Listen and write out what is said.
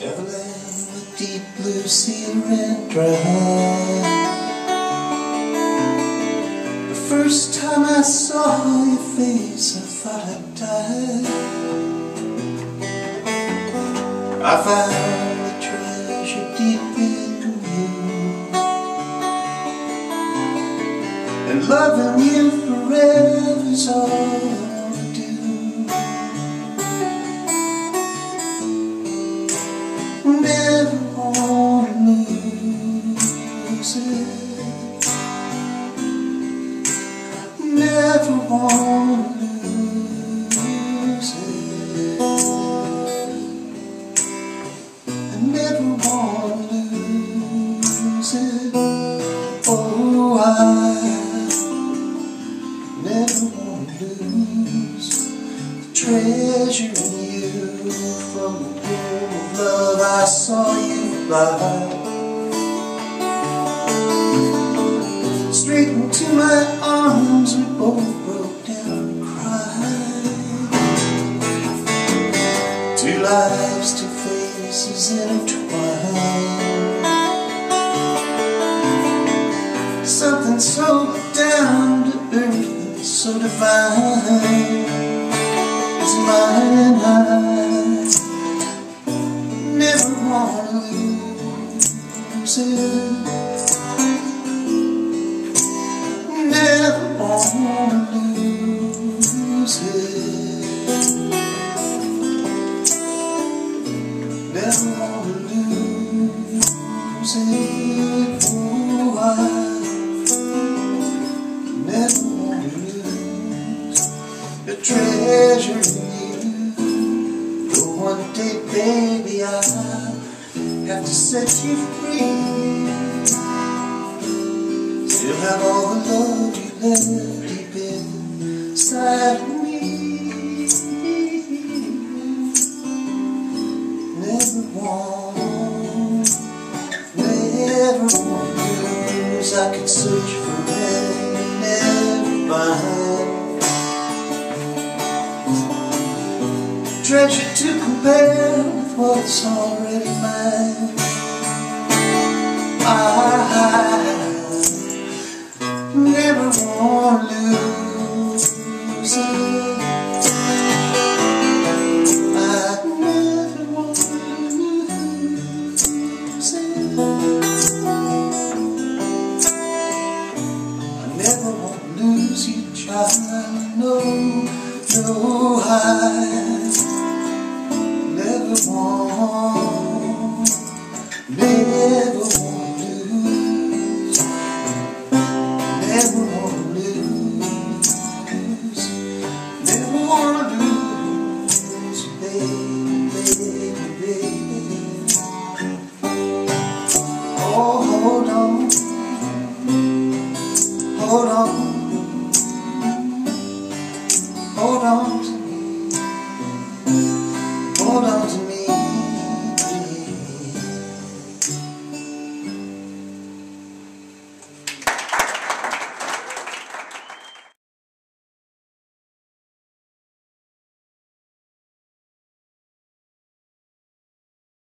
Neverland, the deep blue sea ran dry. The first time I saw your face, I thought I'd die. I found the treasure deep in you, and loving you forever is all I do. Never wanna lose it. Never wanna lose it. I never wanna lose it. Oh, I never wanna lose the treasure in you. From the pool of love I saw you fly straight into my arms. We both broke down and cried. Two lives, two faces intertwined. Something so down to earth and so divine is mine, and I never wanna lose it. Never wanna lose it. Never wanna lose it. Oh, I never wanna lose the treasure in you. But one day, baby, I'll have to set you free. Still have all the love you left deep inside of me. Never want lose. I could search forever and never find treasure to compare with what's already mine. I never want to lose it. I never want to lose it. I never want to lose you, child. No, no, I never want, never want. Never wanna lose, never wanna lose, baby, baby, baby. Oh, hold on,